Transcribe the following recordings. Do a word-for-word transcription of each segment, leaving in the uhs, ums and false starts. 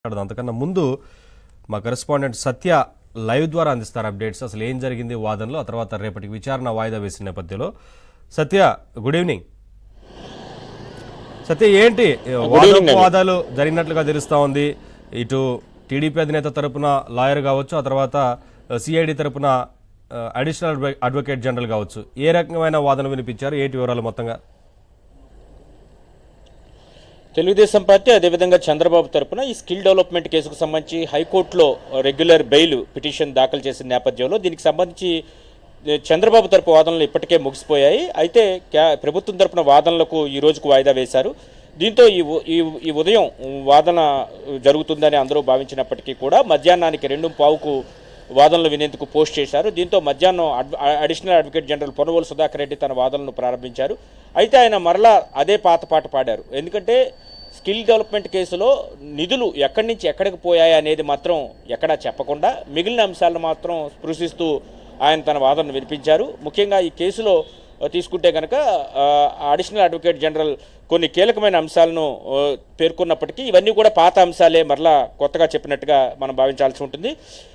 అంతకన్నా ముందు మా కరెస్పాండెంట్ సత్య లైవ్ ద్వారా అందిస్తారు అప్డేట్స్. అసలు ఏం జరిగింది వాదనలో, ఆ తర్వాత రేపటికి విచారణ వాయిదా వేసిన నేపథ్యంలో. సత్య, గుడ్ ఈవినింగ్. సత్య, ఏంటి వాదోపవాదాలు జరిగినట్లుగా తెలుస్తా ఉంది. ఇటు టీడీపీ అధినేత తరపున లాయర్ కావచ్చు, ఆ తర్వాత సిఐడి తరపున అడిషనల్ అడ్వకేట్ జనరల్ కావచ్చు, ఏ రకమైన వాదన వినిపించారు, ఏంటి వివరాలు మొత్తంగా? తెలుగుదేశం పార్టీ అదేవిధంగా చంద్రబాబు తరపున ఈ స్కిల్ డెవలప్మెంట్ కేసుకు సంబంధించి హైకోర్టులో రెగ్యులర్ బెయిల్ పిటిషన్ దాఖలు చేసిన నేపథ్యంలో దీనికి సంబంధించి చంద్రబాబు తరపు వాదనలు ఇప్పటికే ముగిసిపోయాయి. అయితే ప్రభుత్వం తరపున వాదనలకు ఈ రోజుకు వాయిదా వేశారు. దీంతో ఈ ఈ ఉదయం వాదన జరుగుతుందని అందరూ భావించినప్పటికీ కూడా మధ్యాహ్నానికి రెండు పావుకు వాదనలు వినేందుకు పోస్ట్ చేశారు. దీంతో మధ్యాహ్నం additional advocate general Ponnavolu Sudhakar Reddy తన వాదనను ప్రారంభించారు. అయితే ఆయన మరలా అదే పాత పాట పాడారు. ఎందుకంటే స్కిల్ డెవలప్మెంట్ కేసులో నిధులు ఎక్కడి నుంచి ఎక్కడికి పోయాయి అనేది మాత్రం ఎక్కడా చెప్పకుండా మిగిలిన అంశాలను మాత్రం స్పృశిస్తూ ఆయన తన వాదనను వినిపించారు. ముఖ్యంగా ఈ కేసులో తీసుకుంటే కనుక అడిషనల్ అడ్వకేట్ జనరల్ కొన్ని కీలకమైన అంశాలను పేర్కొన్నప్పటికీ ఇవన్నీ కూడా పాత అంశాలే, మరలా కొత్తగా చెప్పినట్టుగా మనం భావించాల్సి ఉంటుంది.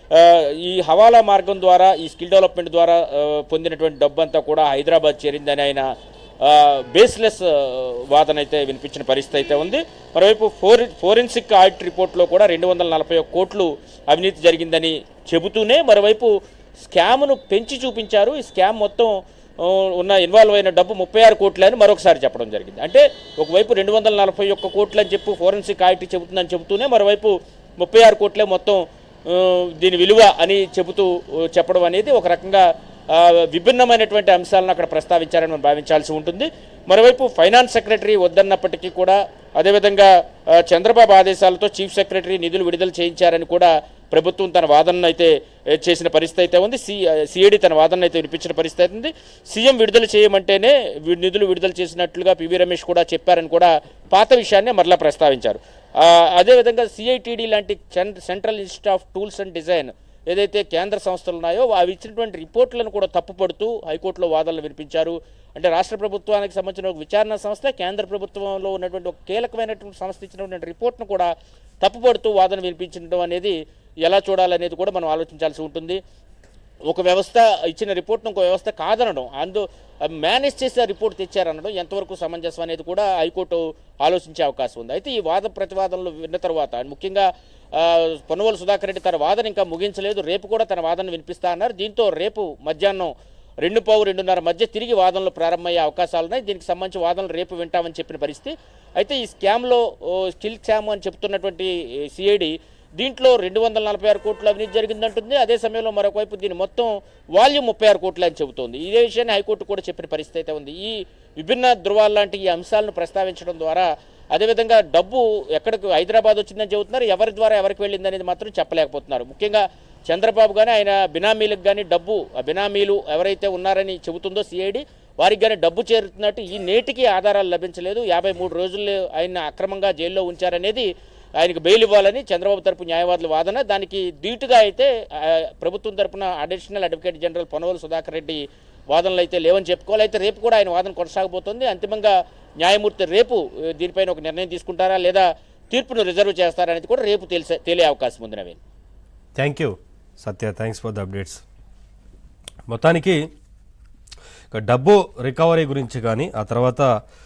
ఈ హవాలా మార్గం ద్వారా ఈ స్కిల్ డెవలప్మెంట్ ద్వారా పొందినటువంటి డబ్బు అంతా కూడా హైదరాబాద్ చేరిందని ఆయన బేస్లెస్ వాదన అయితే వినిపించిన పరిస్థితి అయితే ఉంది. మరోవైపు ఫోర్ ఫోరెన్సిక్ ఆడిట్ రిపోర్ట్లో కూడా రెండు వందల నలభై ఒక్క కోట్లు అవినీతి జరిగిందని చెబుతూనే మరోవైపు స్కామ్ను పెంచి చూపించారు. ఈ స్కామ్ మొత్తం ఉన్న ఇన్వాల్వ్ అయిన డబ్బు ముప్పై ఆరు కోట్లు అని మరొకసారి చెప్పడం జరిగింది. అంటే ఒకవైపు రెండు వందల నలభై ఒక్క కోట్లు అని చెప్పి ఫోరెన్సిక్ ఆడిట్ చెబుతుందని చెబుతూనే మరోవైపు ముప్పై ఆరు కోట్లే మొత్తం దీని విలువ అని చెబుతూ చెప్పడం అనేది ఒక రకంగా విభిన్నమైనటువంటి అంశాలను అక్కడ ప్రస్తావించారని మనం భావించాల్సి ఉంటుంది. మరోవైపు ఫైనాన్స్ సెక్రటరీ వద్దన్నప్పటికీ కూడా అదేవిధంగా చంద్రబాబు ఆదేశాలతో చీఫ్ సెక్రటరీ నిధులు విడుదల చేయించారని కూడా ప్రభుత్వం తన వాదనను అయితే చేసిన పరిస్థితి అయితే ఉంది. సి సిఐడి తన వాదనను అయితే వినిపించిన పరిస్థితి అయితే ఉంది. సీఎం విడుదల చేయమంటేనే నిధులు విడుదల చేసినట్లుగా పివి రమేష్ కూడా చెప్పారని కూడా పాత విషయాన్ని మరలా ప్రస్తావించారు. అదేవిధంగా సిఐటిడి లాంటి central institute of tools and design ఏదైతే కేంద్ర సంస్థలు ఉన్నాయో అవి ఇచ్చినటువంటి రిపోర్టులను కూడా తప్పుపడుతూ హైకోర్టులో వాదనలు వినిపించారు. అంటే రాష్ట్ర ప్రభుత్వానికి సంబంధించిన ఒక విచారణ సంస్థ కేంద్ర ప్రభుత్వంలో ఉన్నటువంటి ఒక కీలకమైనటువంటి సంస్థ ఇచ్చినటువంటి రిపోర్ట్ను కూడా తప్పుపడుతూ వాదన వినిపించడం అనేది ఎలా చూడాలనేది కూడా మనం ఆలోచించాల్సి ఉంటుంది. ఒక వ్యవస్థ ఇచ్చిన రిపోర్ట్ను ఇంకో వ్యవస్థ కాదనడం, అందు మేనేజ్ చేసి ఆ రిపోర్ట్ తెచ్చారనడం ఎంతవరకు సమంజసం అనేది కూడా హైకోర్టు ఆలోచించే అవకాశం ఉంది. అయితే ఈ వాద ప్రతివాదనలు విన్న తర్వాత ముఖ్యంగా పొన్నవోలు సుధాకర్ రెడ్డి తన వాదన ఇంకా ముగించలేదు. రేపు కూడా తన వాదన వినిపిస్తా అన్నారు. దీంతో రేపు మధ్యాహ్నం రెండు పావు రెండున్నర మధ్య తిరిగి వాదనలు ప్రారంభమయ్యే అవకాశాలు ఉన్నాయి. దీనికి సంబంధించి వాదనలు రేపు వింటామని చెప్పిన పరిస్థితి. అయితే ఈ స్కామ్లో స్కిల్ స్కామ్ అని చెప్తున్నటువంటి సిఐడి దీంట్లో రెండు వందల నలభై ఆరు కోట్ల అవినీతి జరిగిందంటుంది. అదే సమయంలో మరొకవైపు దీని మొత్తం వాల్యూమ్ ముప్పై ఆరు కోట్లు అని చెబుతోంది. ఇదే విషయాన్ని హైకోర్టు కూడా చెప్పిన పరిస్థితి అయితే ఉంది. ఈ విభిన్న ధృవాల లాంటి ఈ అంశాలను ప్రస్తావించడం ద్వారా అదేవిధంగా డబ్బు ఎక్కడికి హైదరాబాద్ వచ్చిందని చెబుతున్నారు, ఎవరి ద్వారా ఎవరికి వెళ్ళింది అనేది మాత్రం చెప్పలేకపోతున్నారు. ముఖ్యంగా చంద్రబాబు కానీ ఆయన బినామీలకు కానీ డబ్బు బినామీలు ఎవరైతే ఉన్నారని చెబుతుందో సిఐడి వారికి కానీ డబ్బు చేరుతున్నట్టు ఈ నేటికి ఆధారాలు లభించలేదు. యాభై మూడు రోజుల్లో ఆయన అక్రమంగా జైల్లో ఉంచారనేది ఆయనకు బెయిల్ ఇవ్వాలని చంద్రబాబు తరపు న్యాయవాదుల వాదన. దానికి ధీటుగా అయితే ప్రభుత్వం తరపున additional advocate general Ponnavolu Sudhakar Reddy వాదనలు అయితే లేవని చెప్పుకోవాలి. అయితే రేపు కూడా ఆయన వాదన కొనసాగబోతోంది. అంతిమంగా న్యాయమూర్తి రేపు దీనిపైన ఒక నిర్ణయం తీసుకుంటారా లేదా తీర్పును రిజర్వ్ చేస్తారా అనేది కూడా రేపు తెలిసే తెలియ అవకాశం ఉంది. Naveen, thank you Satya, thanks for the updates. మొత్తానికి డబ్బు రికవరీ గురించి కానీ ఆ తర్వాత